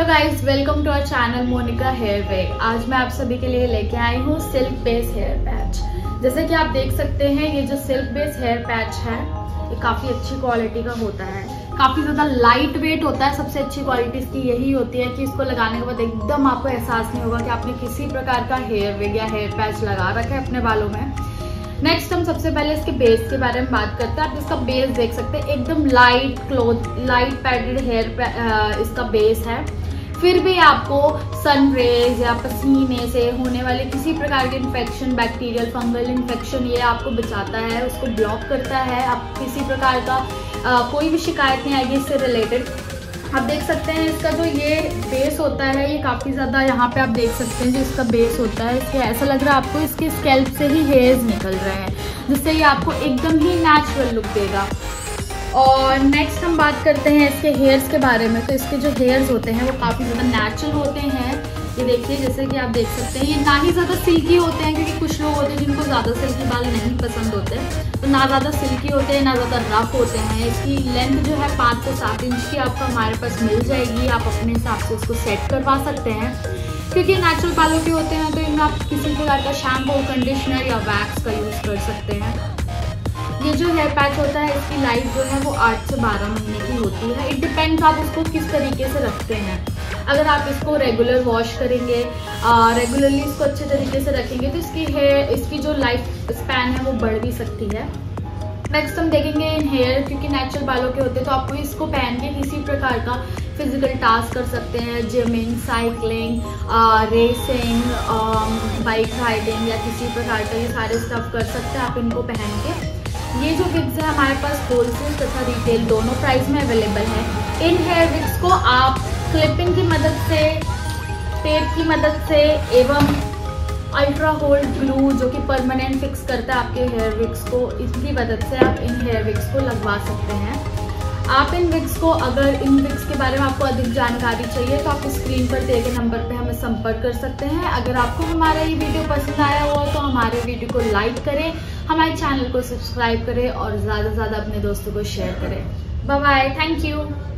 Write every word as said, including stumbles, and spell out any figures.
Guys, welcome to our channel Monica hair wig. आज मैं आप सभी के लिए लेके आई हूँ सिल्क बेस हेयर पैच। जैसे कि आप देख सकते हैं, ये जो सिल्क बेस हेयर पैच है ये काफी अच्छी क्वालिटी का होता है, काफी ज्यादा लाइट वेट होता है। सबसे अच्छी क्वालिटी इसकी यही होती है कि इसको लगाने के बाद एकदम आपको एहसास नहीं होगा कि आपने किसी प्रकार का हेयर वेग या हेयर पैच लगा रखा है अपने बालों में। नेक्स्ट हम सबसे पहले इसके बेस के बारे में बात करते हैं। आप इसका बेस देख सकते हैं, एकदम light cloth light padded hair इसका बेस है। फिर भी आपको सन रेज या पसीने से होने वाले किसी प्रकार के इन्फेक्शन, बैक्टीरियल फंगल इन्फेक्शन, ये आपको बचाता है, उसको ब्लॉक करता है। आप किसी प्रकार का आ, कोई भी शिकायत नहीं आएगी इससे रिलेटेड। आप देख सकते हैं इसका जो ये बेस होता है ये काफ़ी ज़्यादा, यहाँ पे आप देख सकते हैं जो इसका बेस होता है, इसके ऐसा लग रहा है आपको इसके स्कैल्प से ही हेयर्स निकल रहे हैं, जिससे ये आपको एकदम ही नेचुरल लुक देगा। और नेक्स्ट हम बात करते हैं इसके हेयर्स के बारे में। तो इसके जो हेयर्स होते हैं वो काफ़ी ज़्यादा नेचुरल होते हैं। ये देखिए, जैसे कि आप देख सकते हैं, ये ना ही ज़्यादा सिल्की होते हैं, क्योंकि कुछ लोग होते हैं जिनको ज़्यादा सिल्की बाल नहीं पसंद होते, तो ना ज़्यादा सिल्की होते हैं ना ज़्यादा रफ होते हैं। इसकी लेंथ जो है पाँच से सात इंच की आपको हमारे पास मिल जाएगी। आप अपने हिसाब से इसको सेट करवा सकते हैं, क्योंकि नेचुरल बालों के होते हैं तो इनमें आप किसी प्रकार का शैम्पू, कंडीशनर या वैक्स का यूज़ कर सकते हैं। ये जो हेयर पैच होता है इसकी लाइफ जो है वो आठ से बारह महीने की होती है। इट डिपेंड्स आप उसको किस तरीके से रखते हैं। अगर आप इसको रेगुलर वॉश करेंगे, रेगुलरली इसको अच्छे तरीके से रखेंगे तो इसकी हेयर इसकी जो लाइफ स्पैन है वो बढ़ भी सकती है। नेक्स्ट हम देखेंगे इन हेयर, क्योंकि नेचुरल बालों के होते हैं तो आपको इसको पहन के किसी प्रकार का फिजिकल टास्क कर सकते हैं, gymming, cycling, racing, bike riding या किसी प्रकार का ये सारे स्टफ कर सकते हैं आप इनको पहन के। ये जो विग्स है हमारे पास होलसेल तथा रिटेल दोनों प्राइस में अवेलेबल है। इन हेयर विग्स को आप क्लिपिंग की मदद से, टेप की मदद से एवं अल्ट्रा होल्ड ग्लू जो कि परमानेंट फिक्स करता है आपके हेयर विग्स को, इसकी मदद से आप इन हेयर विग्स को लगवा सकते हैं। आप इन विग्स को, अगर इन विग्स के बारे में आपको अधिक जानकारी चाहिए तो आप स्क्रीन पर दिए गए नंबर पर हमें संपर्क कर सकते हैं। अगर आपको हमारा ये वीडियो पसंद आया हो तो हमारे वीडियो को लाइक करें, हमारे चैनल को सब्सक्राइब करें और ज़्यादा से ज़्यादा अपने दोस्तों को शेयर करें। Bye bye, thank you.